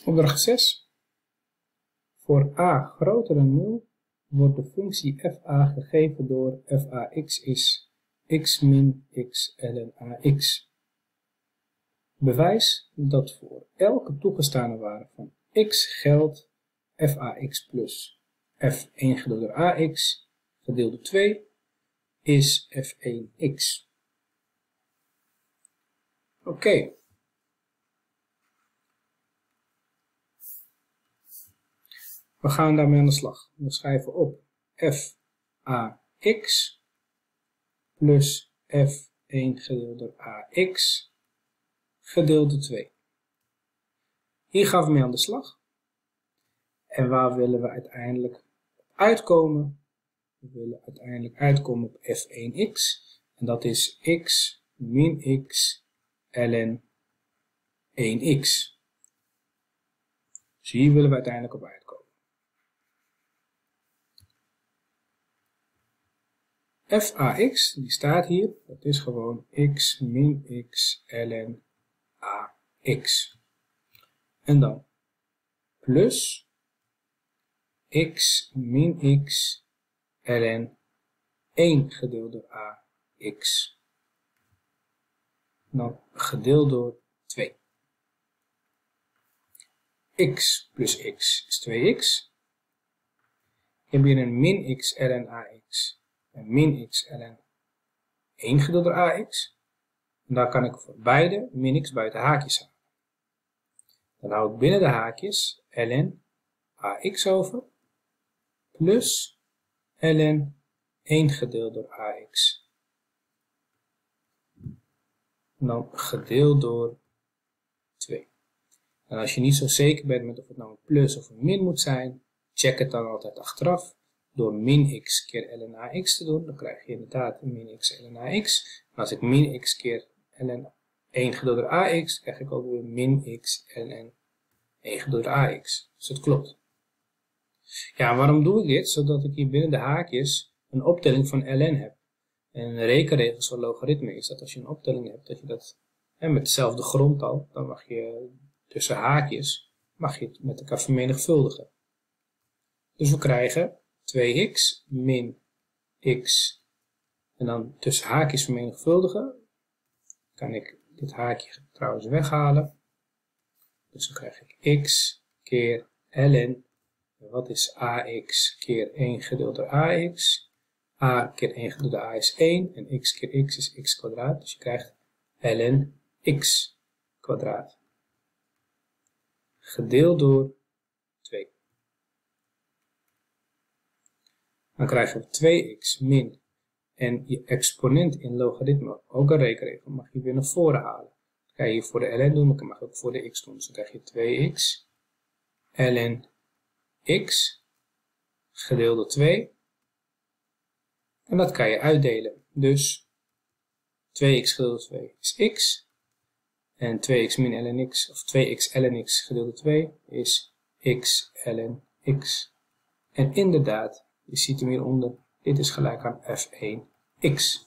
Opdracht 6. Voor a groter dan 0 wordt de functie fa gegeven door fax is x min x ln ax. Bewijs dat voor elke toegestane waarde van x geldt fax plus f1 gedeeld door ax gedeeld door 2 is f1x. Oké. We gaan daarmee aan de slag. We schrijven op fax plus f1 gedeeld door ax gedeeld door 2. Hier gaan we mee aan de slag. En waar willen we uiteindelijk uitkomen? We willen uiteindelijk uitkomen op f1x. En dat is x min x ln 1x. Dus hier willen we uiteindelijk op uitkomen. fax, die staat hier, dat is gewoon x min x ln ax. En dan plus x min x ln 1 gedeeld door ax. Dan gedeeld door 2. X plus x is 2x. Ik heb hier een min x ln ax. En min x ln 1 gedeeld door ax. En daar kan ik voor beide min x buiten haakjes halen. Dan hou ik binnen de haakjes ln ax over. Plus ln 1 gedeeld door ax. En dan gedeeld door 2. En als je niet zo zeker bent met of het nou een plus of een min moet zijn, check het dan altijd achteraf. Door min x keer ln ax te doen, dan krijg je inderdaad min x ln ax. En als ik min x keer ln 1 gedeeld door ax, krijg ik ook weer min x ln 1 gedeeld door ax. Dus dat klopt. Ja, waarom doe ik dit? Zodat ik hier binnen de haakjes een optelling van ln heb. En een rekenregel van logaritme is dat als je een optelling hebt, dat je dat met hetzelfde grondtal, dan mag je tussen haakjes, mag je het met elkaar vermenigvuldigen. Dus we krijgen 2x min x en dan tussen haakjes vermenigvuldigen. Kan ik dit haakje trouwens weghalen. Dus dan krijg ik x keer ln. Wat is ax keer 1 gedeeld door ax? A keer 1 gedeeld door a is 1 en x keer x is x kwadraat. Dus je krijgt ln x kwadraat. Gedeeld door 2. Dan krijgen we 2x min. En je exponent in logaritme, ook een rekenregel, mag je weer naar voren halen. Dat kan je hier voor de ln doen, maar dat mag ook voor de x doen. Dus dan krijg je 2x ln x gedeeld door 2. En dat kan je uitdelen. Dus 2x gedeeld door 2 is x. En 2x min ln x, of 2x ln x gedeeld door 2 is x ln x. En inderdaad, je ziet hem hieronder, dit is gelijk aan f1x.